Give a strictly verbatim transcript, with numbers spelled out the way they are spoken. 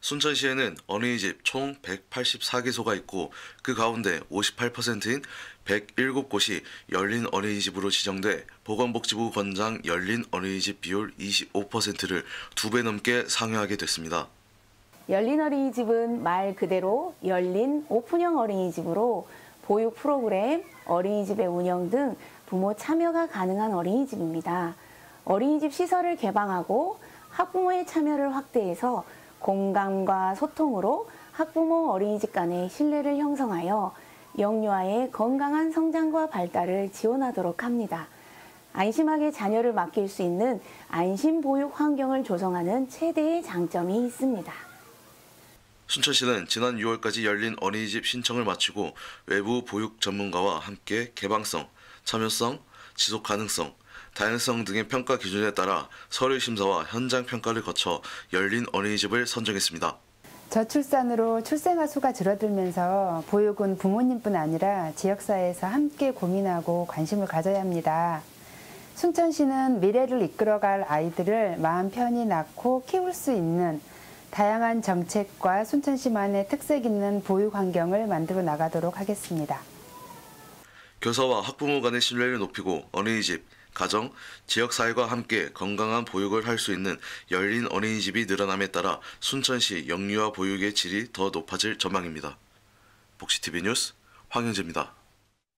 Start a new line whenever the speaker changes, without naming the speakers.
순천시에는 어린이집 총 백팔십사 개소가 있고 그 가운데 오십팔 퍼센트인 백칠 곳이 열린 어린이집으로 지정돼 보건복지부 권장 열린 어린이집 비율 이십오 퍼센트를 두 배 넘게 상회하게 됐습니다.
열린 어린이집은 말 그대로 열린 오픈형 어린이집으로 보육 프로그램, 어린이집의 운영 등 부모 참여가 가능한 어린이집입니다. 어린이집 시설을 개방하고 학부모의 참여를 확대해서 공감과 소통으로 학부모 어린이집 간의 신뢰를 형성하여 영유아의 건강한 성장과 발달을 지원하도록 합니다. 안심하게 자녀를 맡길 수 있는 안심보육 환경을 조성하는 최대의 장점이 있습니다.
순천시는 지난 유월까지 열린 어린이집 신청을 마치고 외부 보육 전문가와 함께 개방성, 참여성, 지속가능성, 다양성 등의 평가 기준에 따라 서류 심사와 현장 평가를 거쳐 열린 어린이집을 선정했습니다.
저출산으로 출생아 수가 줄어들면서 보육은 부모님뿐 아니라 지역사회에서 함께 고민하고 관심을 가져야 합니다. 순천시는 미래를 이끌어갈 아이들을 마음 편히 낳고 키울 수 있는 다양한 정책과 순천시만의 특색 있는 보육 환경을 만들어 나가도록 하겠습니다.
교사와 학부모 간의 신뢰를 높이고 어린이집, 가정, 지역사회가 함께 건강한 보육을 할 수 있는 열린 어린이집이 늘어남에 따라 순천시 영유아 보육의 질이 더 높아질 전망입니다. 복시티비 뉴스 황영재입니다.